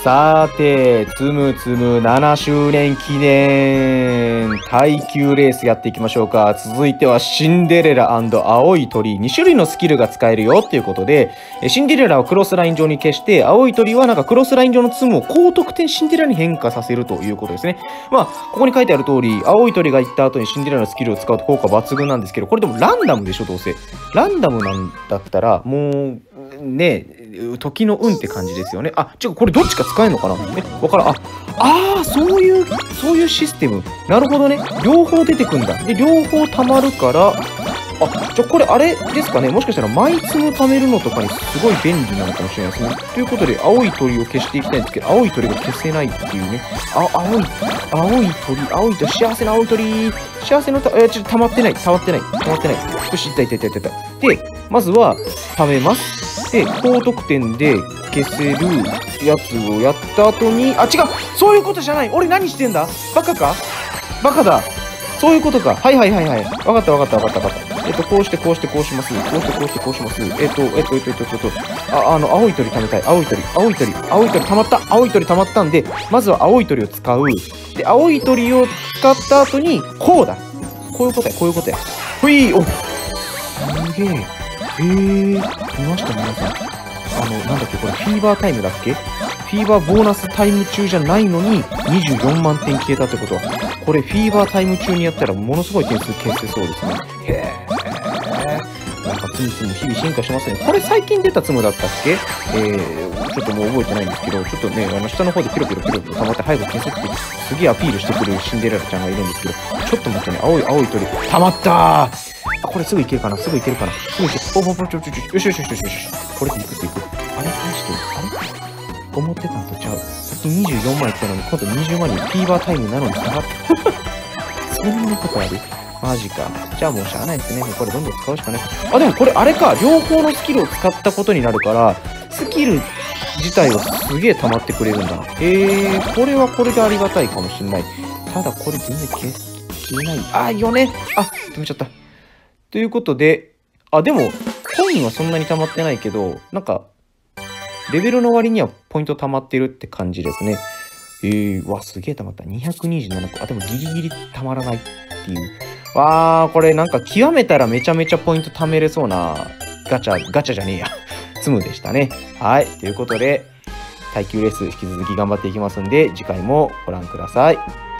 さて、つむつむ7周年記念耐久レースやっていきましょうか。続いてはシンデレラ&青い鳥、2種類のスキルが使えるよっていうことで、シンデレラをクロスライン上に消して、青い鳥はなんかクロスライン上のツムを高得点シンデレラに変化させるということですね。まあ、ここに書いてある通り、青い鳥が行った後にシンデレラのスキルを使うと効果抜群なんですけど、これでもランダムでしょ、どうせ。ランダムなんだったら、もう、ね時の運って感じですよね。あ、違う、これどっちか使えるのかな。わからん。そういうシステム。なるほどね。両方出てくんだ。で、両方溜まるから、じゃあこれあれですかね。もしかしたら枚数貯めるのとかにすごい便利なのかもしれないですね。ということで、青い鳥を消していきたいんですけど、青い鳥が消せないっていうね。青い鳥、幸せな青い鳥。幸せのちょっと溜まってない。よし、いった。で、まずは、貯めます。で、高得点で消せるやつをやった後に、違う、そういうことじゃない。俺何してんだ。バカか。バカだ。そういうことか。はい。わかった。こうしてこうします。こうします。青い鳥貯めたい。青い鳥溜まった。青い鳥溜まったんで、まずは青い鳥を使う。で、青い鳥を使った後に、こうだ。こういうことや。ほい、お、すげえ。見ました皆さん。なんだっけ、これ、フィーバータイムだっけ。フィーバーボーナスタイム中じゃないのに、24万点消えたってことは、これ、フィーバータイム中にやったら、ものすごい点数消せそうですね。へー。なんか、ツム日々進化してますね。これ、最近出たツムだったっけ。ちょっともう覚えてないんですけど、ちょっとね、下の方でピロピロ溜まって早く消せって、すげえアピールしてくるシンデレラちゃんがいるんですけど、ちょっと待ってね、青い鳥、溜まったー。これすぐいけるかな。よし。これでいく。あれ返して。思ってたんとちゃう。さっき24万いったのに、今度20万にフィーバータイムなのに下がって。そんなことある。マジか。じゃあもうしゃあないですね。もうこれどんどん使うしかない。でもこれあれか。両方のスキルを使ったことになるから、スキル自体はすげえ溜まってくれるんだな。これはこれでありがたいかもしんない。ただこれ全然消えない。いいよね。止めちゃった。ということで、でも、コインはそんなに溜まってないけど、なんか、レベルの割にはポイント溜まってるって感じですね。すげえ溜まった。227個。でもギリギリ溜まらないっていう。これなんか極めたらめちゃめちゃポイント貯めれそうなガチャじゃねえや。ツムでしたね。はい。ということで、耐久レース引き続き頑張っていきますんで、次回もご覧ください。